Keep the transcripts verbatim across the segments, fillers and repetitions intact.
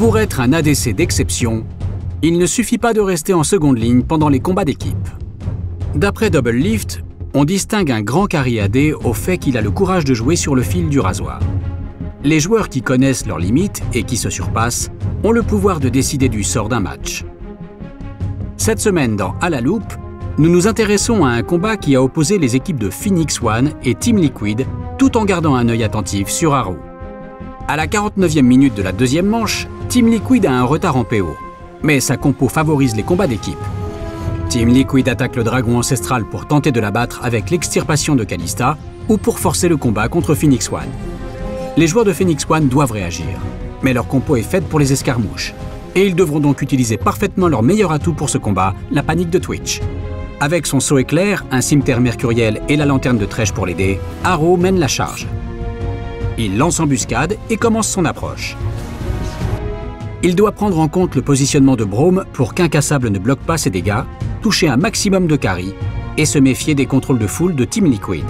Pour être un A D C d'exception, il ne suffit pas de rester en seconde ligne pendant les combats d'équipe. D'après Double Lift, on distingue un grand carry A D au fait qu'il a le courage de jouer sur le fil du rasoir. Les joueurs qui connaissent leurs limites et qui se surpassent ont le pouvoir de décider du sort d'un match. Cette semaine dans À la loupe, nous nous intéressons à un combat qui a opposé les équipes de Phoenix One et Team Liquid, tout en gardant un œil attentif sur Arrow. À la quarante-neuvième minute de la deuxième manche, Team Liquid a un retard en P O, mais sa compo favorise les combats d'équipe. Team Liquid attaque le dragon ancestral pour tenter de l'abattre avec l'extirpation de Kalista ou pour forcer le combat contre Phoenix One. Les joueurs de Phoenix One doivent réagir, mais leur compo est faite pour les escarmouches, et ils devront donc utiliser parfaitement leur meilleur atout pour ce combat, la panique de Twitch. Avec son saut éclair, un cimeterre mercuriel et la lanterne de Thresh pour l'aider, Arrow mène la charge. Il lance embuscade et commence son approche. Il doit prendre en compte le positionnement de Braum pour qu'Incassable ne bloque pas ses dégâts, toucher un maximum de carry et se méfier des contrôles de foule de Team Liquid.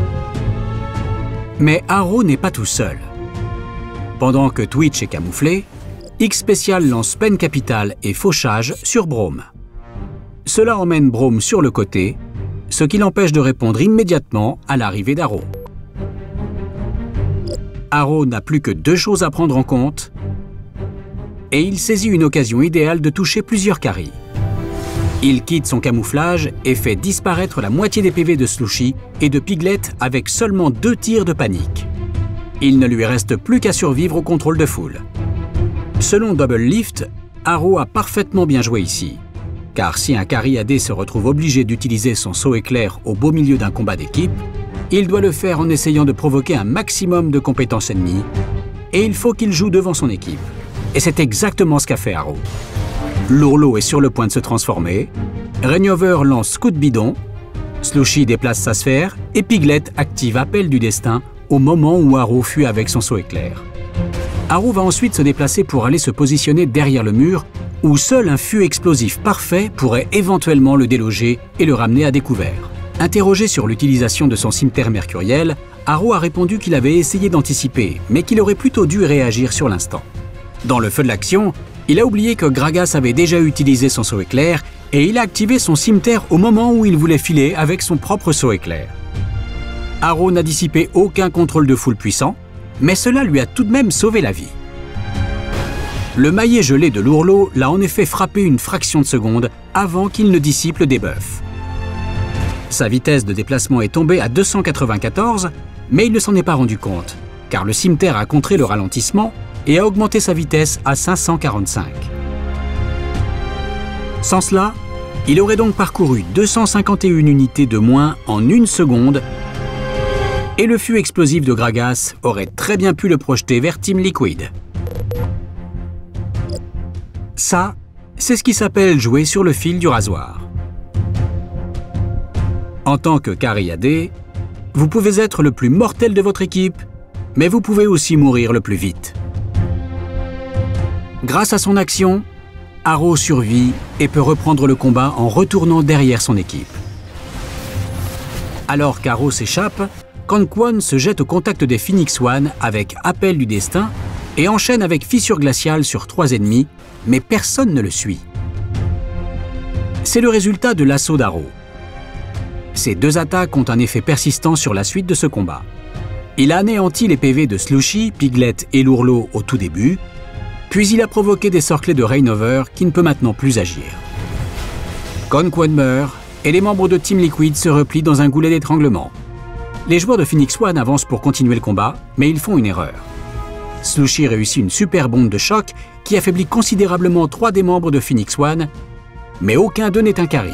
Mais Arrow n'est pas tout seul. Pendant que Twitch est camouflé, X-Special lance peine capitale et fauchage sur Braum. Cela emmène Braum sur le côté, ce qui l'empêche de répondre immédiatement à l'arrivée d'Arrow. Arrow n'a plus que deux choses à prendre en compte, et il saisit une occasion idéale de toucher plusieurs carries. Il quitte son camouflage et fait disparaître la moitié des P V de Slushy et de Piglet avec seulement deux tirs de panique. Il ne lui reste plus qu'à survivre au contrôle de foule. Selon Double Lift, Arrow a parfaitement bien joué ici. Car si un carry A D se retrouve obligé d'utiliser son saut éclair au beau milieu d'un combat d'équipe, il doit le faire en essayant de provoquer un maximum de compétences ennemies, et il faut qu'il joue devant son équipe. Et c'est exactement ce qu'a fait Arrow. Lourlo est sur le point de se transformer, Rainover lance coup de bidon, Slushy déplace sa sphère, et Piglet active Appel du Destin au moment où Arrow fuit avec son saut éclair. Arrow va ensuite se déplacer pour aller se positionner derrière le mur, où seul un fût explosif parfait pourrait éventuellement le déloger et le ramener à découvert. Interrogé sur l'utilisation de son cimeterre mercuriel, Arrow a répondu qu'il avait essayé d'anticiper, mais qu'il aurait plutôt dû réagir sur l'instant. Dans le feu de l'action, il a oublié que Gragas avait déjà utilisé son saut éclair et il a activé son cimeterre au moment où il voulait filer avec son propre saut éclair. Arrow n'a dissipé aucun contrôle de foule puissant, mais cela lui a tout de même sauvé la vie. Le maillet gelé de Lourlo l'a en effet frappé une fraction de seconde avant qu'il ne dissipe le debuff. Sa vitesse de déplacement est tombée à deux cent quatre-vingt-quatorze, mais il ne s'en est pas rendu compte, car le cimeterre a contré le ralentissement et a augmenté sa vitesse à cinq cent quarante-cinq. Sans cela, il aurait donc parcouru deux cent cinquante et une unités de moins en une seconde et le fût explosif de Gragas aurait très bien pu le projeter vers Team Liquid. Ça, c'est ce qui s'appelle jouer sur le fil du rasoir. En tant que carry A D, vous pouvez être le plus mortel de votre équipe, mais vous pouvez aussi mourir le plus vite. Grâce à son action, Arrow survit et peut reprendre le combat en retournant derrière son équipe. Alors qu'Arrow s'échappe, Conquan se jette au contact des Phoenix One avec Appel du Destin et enchaîne avec Fissure Glaciale sur trois ennemis, mais personne ne le suit. C'est le résultat de l'assaut d'Arrow. Ces deux attaques ont un effet persistant sur la suite de ce combat. Il a anéanti les P V de Slushy, Piglet et Lourlo au tout début, puis il a provoqué des sorclés de Rainover qui ne peut maintenant plus agir. Conquan meurt et les membres de Team Liquid se replient dans un goulet d'étranglement. Les joueurs de Phoenix One avancent pour continuer le combat, mais ils font une erreur. Slushy réussit une super bombe de choc qui affaiblit considérablement trois des membres de Phoenix One, mais aucun d'eux n'est un carry.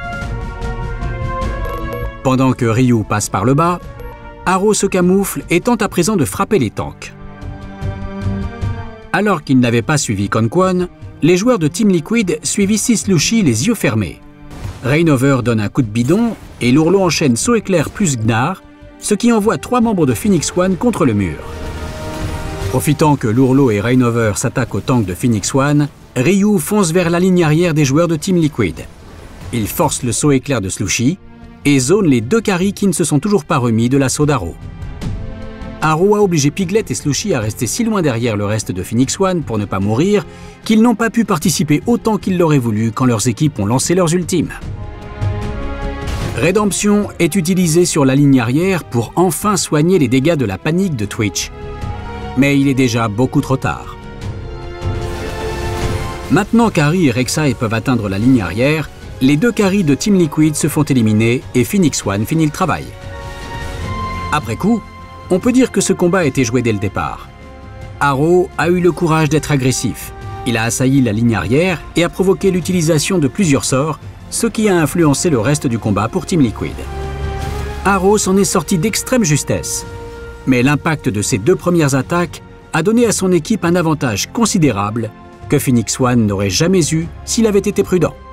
Pendant que Ryu passe par le bas, Arrow se camoufle et tente à présent de frapper les tanks. Alors qu'ils n'avaient pas suivi Conquan, les joueurs de Team Liquid suivent ici Slushy les yeux fermés. Rainover donne un coup de bidon et Lourlo enchaîne saut éclair plus Gnar, ce qui envoie trois membres de Phoenix One contre le mur. Profitant que Lourlo et Rainover s'attaquent au tank de Phoenix One, Ryu fonce vers la ligne arrière des joueurs de Team Liquid. Il force le saut éclair de Slushy et zone les deux carries qui ne se sont toujours pas remis de l'assaut d'Arrow. Arrow a obligé Piglet et Slushy à rester si loin derrière le reste de Phoenix One pour ne pas mourir qu'ils n'ont pas pu participer autant qu'ils l'auraient voulu quand leurs équipes ont lancé leurs ultimes. Rédemption est utilisé sur la ligne arrière pour enfin soigner les dégâts de la panique de Twitch. Mais il est déjà beaucoup trop tard. Maintenant qu'Harry et Rek'Sai peuvent atteindre la ligne arrière, les deux carries de Team Liquid se font éliminer et Phoenix One finit le travail. Après coup, on peut dire que ce combat a été joué dès le départ. Arrow a eu le courage d'être agressif. Il a assailli la ligne arrière et a provoqué l'utilisation de plusieurs sorts, ce qui a influencé le reste du combat pour Team Liquid. Arrow s'en est sorti d'extrême justesse. Mais l'impact de ses deux premières attaques a donné à son équipe un avantage considérable que Phoenix One n'aurait jamais eu s'il avait été prudent.